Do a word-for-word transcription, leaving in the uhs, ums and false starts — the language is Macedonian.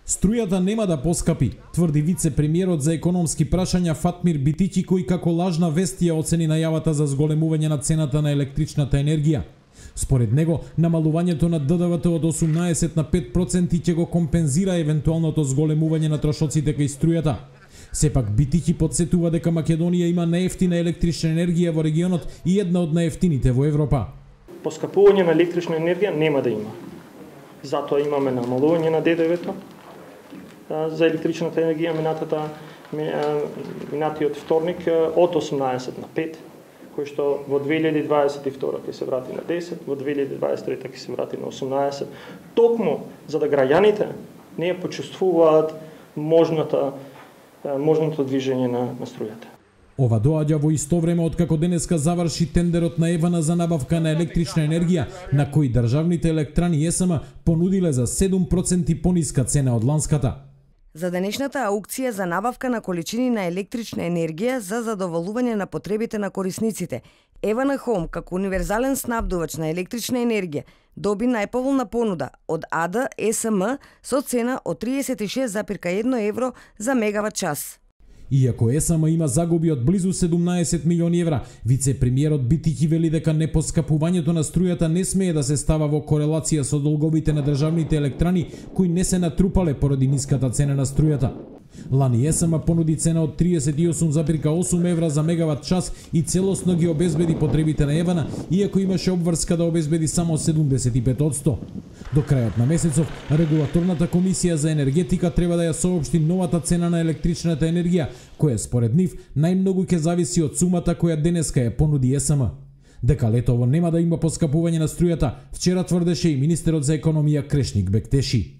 Струјата нема да поскапи, тврди вице-премиерот за економски прашања Фатмир Битиќи, кој како лажна вест ја оцени најавата за зголемување на цената на електричната енергија. Според него, намалувањето на Д Д В Т од осумнаесет на пет проценти ќе го компензира евентуалното зголемување на трошоците кај струјата. Сепак Битиќи подсетува дека Македонија има најефтина електрична енергија во регионот и една од најефтините во Европа. Поскапување на електрична енергија нема да има. Затоа имаме намалување на Д Д В Т за електричната енергија минатата минатиот вторник од осумнаесет на пет, кој што во две илјади дваесет и втора ќе се врати на десет, во две илјади дваесет и трета ќе се врати на осумнаесет, токму за да граѓаните не ја почувствуваат можната можното движење на, на струјата. Ова доаѓа во исто време откако денеска заврши тендерот на Евана за набавка на електрична енергија, на кој државните електрани Е С М понудиле за седум проценти пониска цена од ланската. За денешната аукција за набавка на количини на електрична енергија за задоволување на потребите на корисниците, Евана Хом, како универзален снабдувач на електрична енергија, доби најповолна понуда од А Д Е С М со цена од триесет и шест зарез едно евро за мегават час. Иако Е С М има загуби од близу седумнаесет милиони евра, вице-премиерот Битиќи вели дека непоскапувањето на струјата не смее да се става во корелација со долговите на државните електрани кои не се натрупале поради ниската цена на струјата. Лани Е С М понуди цена од триесет и осум зарез осум евра за мегават час и целосно ги обезбеди потребите на Евана, иако имаше обврска да обезбеди само седумдесет и пет одсто. До крајот на месецов, Регулаторната комисија за енергетика треба да ја соопшти новата цена на електричната енергија, која според нив најмногу ќе зависи од сумата која денеска ја понуди Е С М. Дека летово нема да има поскапување на струјата, вчера тврдеше и министерот за економија Крешник Бектеши.